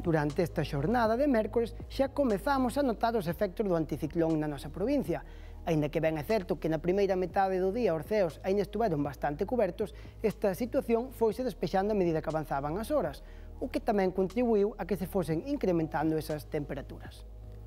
Durante esta xornada de mércores xa comezamos a notar os efectos do anticiclón na nosa provincia. Aínda que ben é certo que na primeira metade do día os ceos aínda estuveron bastante cubertos, esta situación foise despexando a medida que avanzaban as horas, o que tamén contribuiu a que se fosen incrementando esas temperaturas.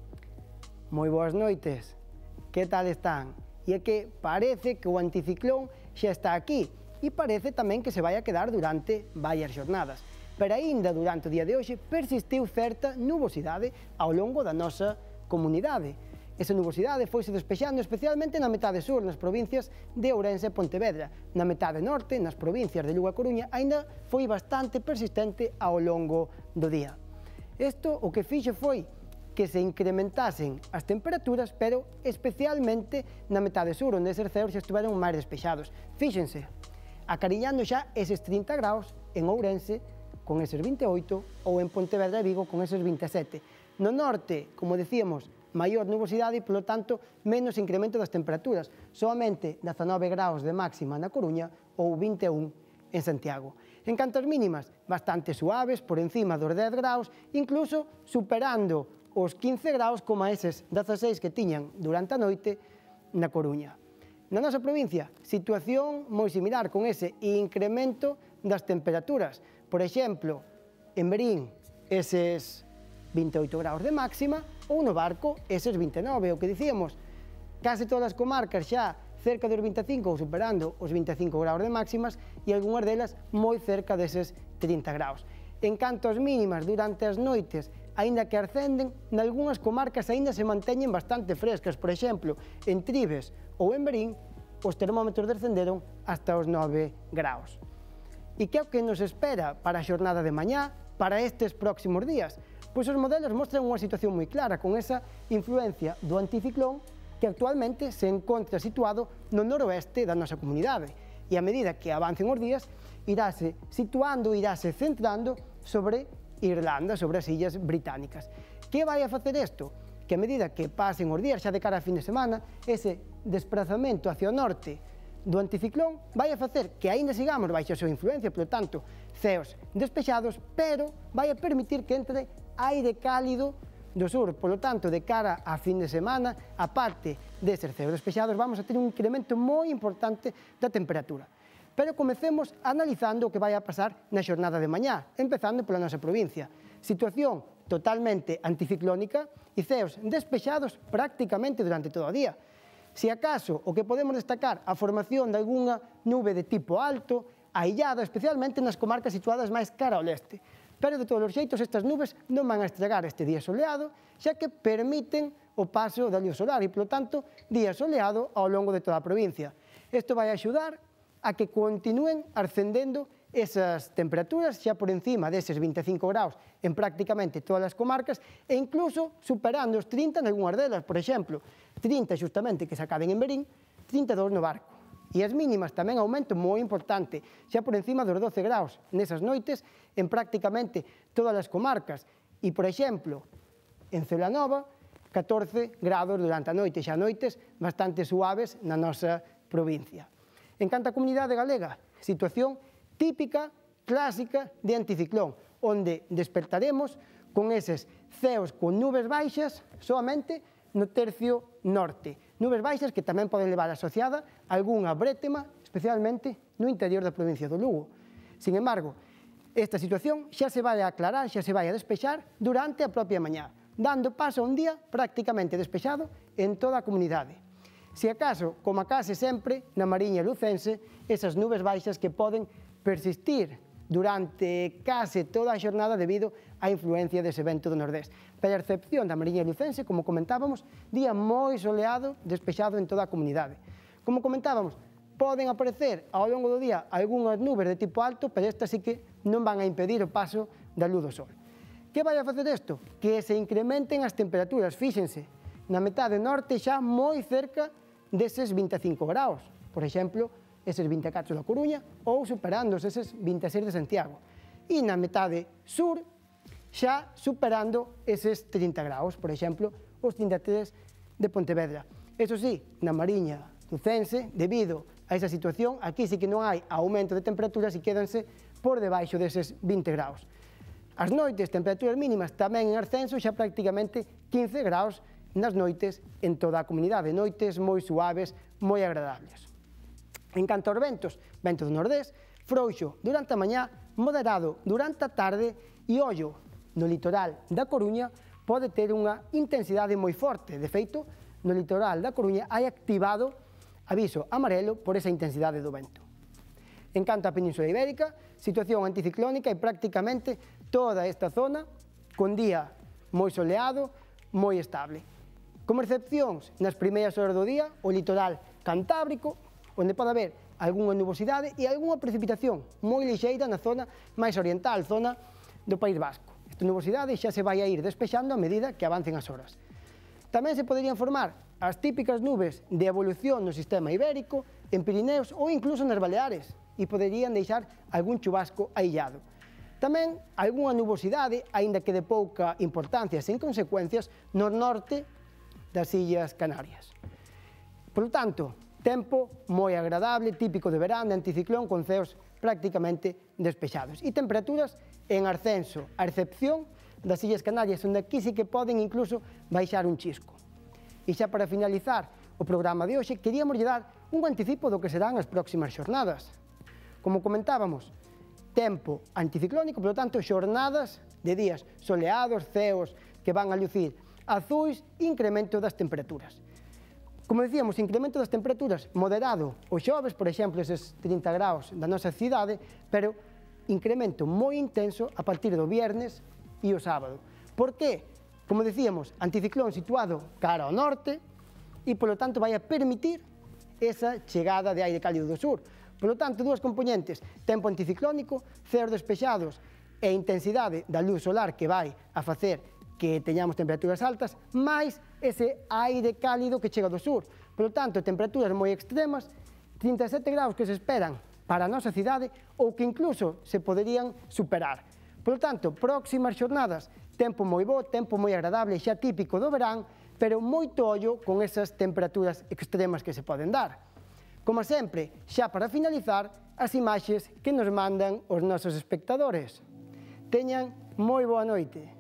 Moi boas noites, que tal están? E é que parece que o anticiclón xa está aquí e parece tamén que se vai a quedar durante varias xornadas. Pero aínda durante o día de hoxe persistiu certa nubosidade ao longo da nosa comunidade. Esa nubosidade foise despexando especialmente na metade sur, nas provincias de Ourense e Pontevedra. Na metade norte, nas provincias de Lugo e Coruña, aínda foi bastante persistente ao longo do día. Isto o que fixo foi que se incrementasen as temperaturas, pero especialmente na metade sur, onde eses ceos xa estiveron máis despexados. Fíxense, acariñando xa eses 30 graus en Ourense, con eses 28, ou en Pontevedra e Vigo con eses 27. No norte, como decíamos, maior nubosidade e, polo tanto, menos incremento das temperaturas, solamente 19 graus de máxima na Coruña ou 21 en Santiago. En canto ás mínimas, bastante suaves, por encima dos 10 graus, incluso superando os 15 graus como eses 16 que tiñan durante a noite na Coruña. Na nosa provincia, situación moi similar con ese incremento das temperaturas. Por exemplo, en Verín, eses 28 graus de máxima, ou no Barco, eses 29, o que dicíamos, case todas as comarcas xa cerca dos 25 ou superando os 25 graus de máximas e algunhas delas moi cerca deses 30 graus. En canto ás mínimas, durante as noites, aínda que ascenden, nalgúnas comarcas aínda se manteñen bastante frescas. Por exemplo, en Tribes ou en Verín, os termómetros descenderon hasta os 9 graus. E que é o que nos espera para a xornada de mañá, para estes próximos días? Pois os modelos mostran unha situación moi clara con esa influencia do anticiclón que actualmente se encontra situado no noroeste da nosa comunidade e a medida que avancen os días iráse situando, iráse centrando sobre Irlanda, sobre as illas británicas. Que vai a facer isto? Que a medida que pasen os días xa de cara a fin de semana, ese desplazamento hacia o norte do anticiclón vai a facer que aínda sigamos baixo a súa influencia, polo tanto, ceos despexados, pero vai a permitir que entre aire cálido do sur. Polo tanto, de cara a fin de semana, a parte deses ceos despexados, vamos a ter un incremento moi importante da temperatura. Pero comecemos analizando o que vai a pasar na xornada de mañá, empezando pola nosa provincia. Situación totalmente anticiclónica e ceos despexados prácticamente durante todo o día. Se acaso o que podemos destacar a formación de algunha nube de tipo alto, aillada, especialmente nas comarcas situadas máis cara ao leste. Pero de todos os xeitos estas nubes non van a estragar este día soleado, xa que permiten o paso da luz solar e, polo tanto, día soleado ao longo de toda a provincia. Isto vai axudar a que continúen ascendendo esas temperaturas xa por encima deses 25 graus en prácticamente todas as comarcas e incluso superando os 30 en algunhas delas. Por exemplo, 30 xustamente que se acaben en Verín, 32 no Barco. E as mínimas tamén aumento moi importante, xa por encima dos 12 graus nesas noites en prácticamente todas as comarcas. E, por exemplo, en Celanova, 14 grados durante a noite, xa noites bastante suaves na nosa provincia. En canto a comunidade galega, situación típica, clásica de anticiclón, onde despertaremos con eses ceos con nubes baixas solamente no tercio norte. Nubes baixas que tamén poden levar asociada algunha brétema, especialmente no interior da provincia do Lugo. Sin embargo, esta situación xa se vai a aclarar, xa se vai a despexar durante a propia mañá, dando paso a un día prácticamente despexado en toda a comunidade. Se acaso, como acase sempre, na Mariña Lucense, esas nubes baixas que poden persistir durante case toda a xornada debido á influencia dese vento do nordés. Pero a excepción da Mariña Lucense, como comentábamos, día moi soleado, despexado en toda a comunidade. Como comentábamos, poden aparecer ao longo do día algunhas nubes de tipo alto, pero estas sí que non van a impedir o paso da luz do sol. Que vai a facer isto? Que se incrementen as temperaturas, fíxense, na metade norte xa moi cerca deses 25 graus. Por exemplo, eses 24 da Coruña ou superando eses 26 de Santiago. E na metade sur xa superando eses 30 graus, por exemplo, os 33 de Pontevedra. Eso sí, na Mariña Lucense, debido a esa situación, aquí sí que non hai aumento de temperaturas e quédanse por debaixo deses 20 graus. As noites, temperaturas mínimas tamén en ascenso, xa prácticamente 15 graus nas noites en toda a comunidade, noites moi suaves, moi agradables. En canto aos ventos, vento do nordés, frouxo durante a mañá, moderado durante a tarde e ollo no litoral da Coruña pode ter unha intensidade moi forte. De feito, no litoral da Coruña hai activado aviso amarelo por esa intensidade do vento. En canto á Península Ibérica, situación anticiclónica e prácticamente toda esta zona con día moi soleado, moi estable. Como excepcións, nas primeiras horas do día, o litoral cantábrico, onde pode haber algunha nubosidade e algunha precipitación moi lixeira na zona máis oriental, zona do País Vasco. Esta nubosidade xa se vai a ir despexando a medida que avancen as horas. Tamén se poderían formar as típicas nubes de evolución no sistema ibérico, en Pirineos ou incluso nas Baleares, e poderían deixar algún chubasco aillado. Tamén algunha nubosidade, aínda que de pouca importancia sen consecuencias, no norte das Illas Canarias. Por lo tanto, tempo moi agradable, típico de verán, de anticiclón, con ceos prácticamente despexados. E temperaturas en ascenso, a excepción das Illas Canarias, onde aquí sí que poden incluso baixar un chisco. E xa para finalizar o programa de hoxe, queríamos dar un anticipo do que serán as próximas xornadas. Como comentábamos, tempo anticiclónico, por lo tanto, xornadas de días soleados, ceos que van a lucir azuis, incremento das temperaturas. Como decíamos, incremento das temperaturas moderado o xoves, por exemplo, eses 30 graus da nosa cidade, pero incremento moi intenso a partir do viernes e o sábado. Por qué? Como decíamos, anticiclón situado cara ao norte e, polo tanto, vai a permitir esa chegada de aire cálido do sur. Por lo tanto, dúas componentes, tempo anticiclónico, ceos despexados e intensidade da luz solar que vai a facer que teñamos temperaturas altas, máis ese aire cálido que chega do sur. Por lo tanto, temperaturas moi extremas, 37 graus que se esperan para a nosa cidade ou que incluso se poderían superar. Por lo tanto, próximas xornadas, tempo moi bo, tempo moi agradable, xa típico do verán, pero moito ollo con esas temperaturas extremas que se poden dar. Como sempre, xa para finalizar, as imaxes que nos mandan os nosos espectadores. Teñan moi boa noite.